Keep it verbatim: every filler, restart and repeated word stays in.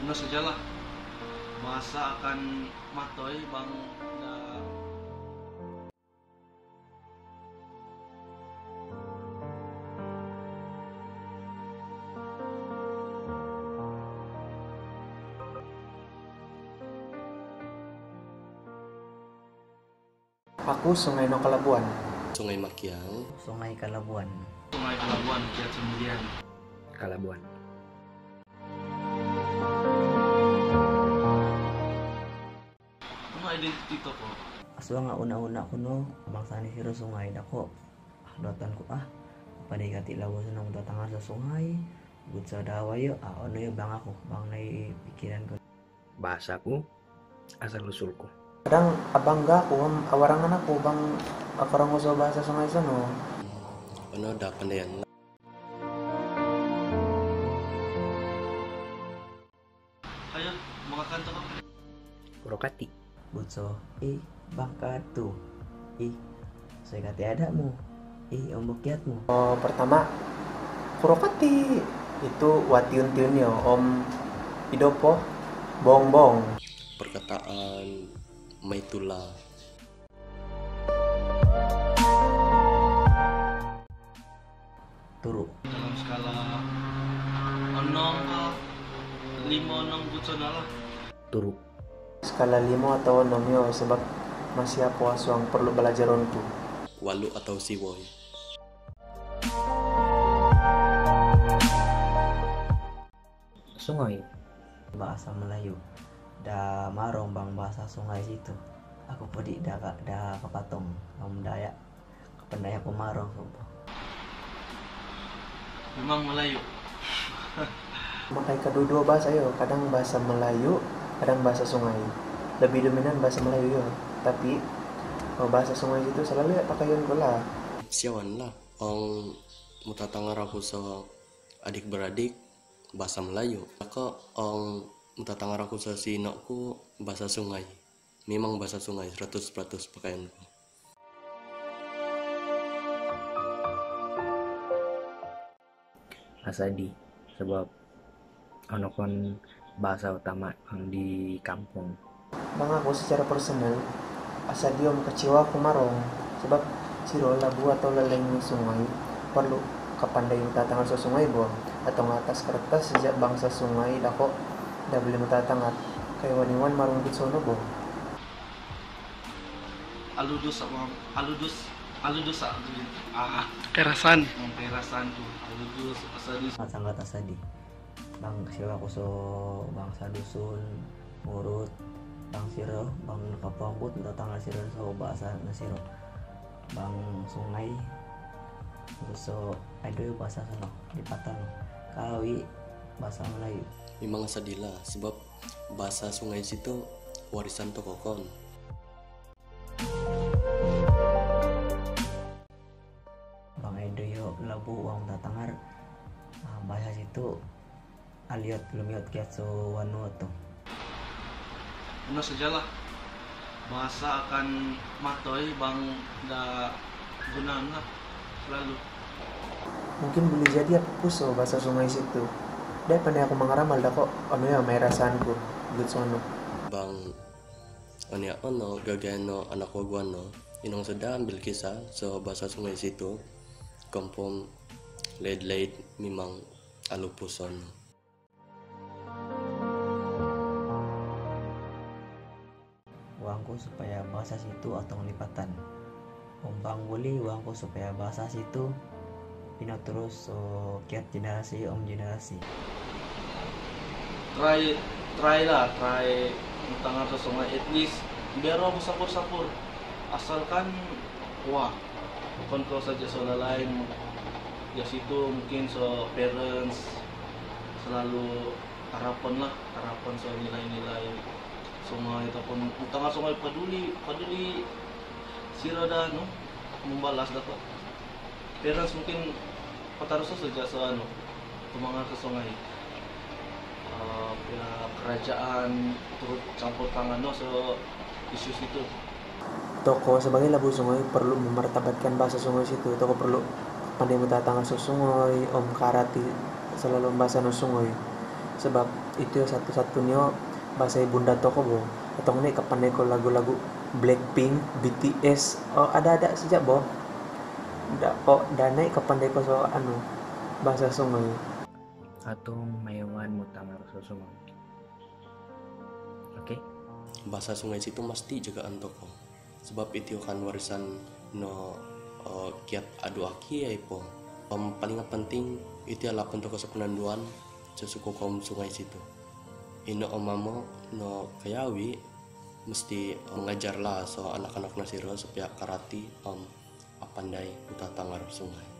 Ano sajalah masa akan matoy bang na Aku Sungai No Kalabuan. Sungai Makiang, Sungai Kalabuan. Sungai Pelabuhan Kiat Sembilan. Kalabuan. Ano identity to po? Aswa nga una-una ko no, bangsa ni Siro Sungai dako. Ah, dotan ko ah, padikati labo sa nang tatangan sa sungai. Good sa daway yo, ah, ano yo bang ako, bang nai pikiran ko. Bahasa ko, asal usul ko. Kadang abangga ko, awarangan ako bang akarang ko sa bahasa Sungai Sano. ano da pandayan Kayo, mga kanto ka. Purokati, Butso, eh, bangka tu. Eh, saya kati ada mo. Eh, ang bukyat mo. Oh, pertama, Kurokati. Itu watiun-tiun yo, Om Idopo, bong-bong. perkataan maitula Turu. Dalam skala onong ka limo nong butso na lah. turu, Skala limo atau enam yo, sebab masih aku aswang perlu belajar onku. walu atau siwoy. sungai, Bahasa Melayu. Da marong bang bahasa sungai situ. Aku pedi da da kapatong. Om Dayak. Kapandaya ko marong sumpah. Memang Melayu. Makai kedua bahasa yo, kadang bahasa Melayu, kadang bahasa Sungai. Lebih dominan bahasa Melayu yo, tapi oh, bahasa Sungai itu selalu ya pakai yon lah. Siawan lah, ang mutatangar ako sa adik-beradik bahasa Melayu. Maka ang mutatangar ako sa sinak ko bahasa sungai. Memang bahasa sungai seratus peratus pakaian ko. asadi, sebab ano kon bahasa utama ang di kampung. Bang aku secara personal, asa dia kecewa aku marong, sebab siro labu atau leleng ni sungai perlu kapandai matatangat sa sungai bo, atau ngatas kertas sejak bangsa sungai dako dah boleh matatangat kay waniwan marong bitsono bo. Aludus sama aludus aludus sa ah kerasan. Ang kerasan tuh aludus asadi. Sangat asadi. Bang siwa ko so bangsa dusun ngurut bang siro bang kapambut tatanggal siro so bahasa na siro bang sungai so ada yung bahasa sana lipatan kawi bahasa Melayu. Memang sadila sebab bahasa sungai situ warisan tokokon. Bang Edo yo labu uang tatangar ah, bahasa situ aliot belum yot kiat so wanu to. Ano sajalah masa akan matoy bang da gunaan lah selalu. Mungkin boleh jadi apa puso bahasa Sungai situ. Dahil pandai aku mangaramal dako, ano ya may rasanku, bitsono. Bang ano ano gagano anak wagwano inong sada ambil kisah sa bahasa sungai situ kampung late-late memang alupuson. Uangku supaya bahasa situ atau lipatan. Umbang boleh uangku supaya bahasa situ pino terus so kiat generasi om generasi. Try try lah try tangan sa sungai at least bero mo sapur-sapur asalkan wah kontrol saja soal lain ya situ mungkin so parents selalu harapan lah harapan soal nilai-nilai sungai ataupun utang sungai peduli peduli sirada no membalas dapat parents mungkin patarusa saja sa ano tumangan sa sungai uh, ya, kerajaan turut campur tangan no so isu itu. Toko sebagai labu sungai perlu memartabatkan bahasa sungai situ. Toko perlu pandai matatangan sa sungai, om karati selalu bahasa no sungai. sebab itu satu-satunya bahasa ibunda toko bo. Atau nih kapandai ko lagu-lagu Blackpink, B T S, oh ada-ada saja bo. Da oh danai kapandai ko so anu bahasa sungai. Atong mayawan mo tangar sa sungai. Oke? Bahasa sungai situ mesti jagaan toko. Sebab itu kan warisan no uh, kiat adu aki ya ipo. Um, paling penting itu adalah toko sepenanduan sesuku kaum sungai situ. Ino omamo no kayawi mesti um, mengajarlah so anak-anak nasiro supaya karati um, apandai uta tangar sungai.